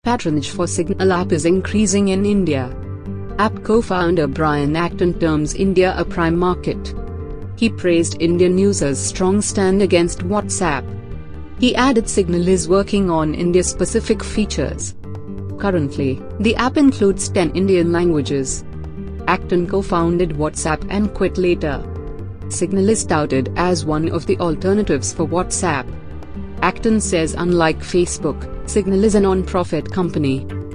Patronage for Signal app is increasing in India. App co-founder Brian Acton terms India a prime market. He praised Indian users' strong stand against WhatsApp. He added Signal is working on India-specific features. Currently, the app includes 10 Indian languages. Acton co-founded WhatsApp and quit later. Signal is touted as one of the alternatives for WhatsApp. Acton says unlike Facebook, Signal is a non-profit company.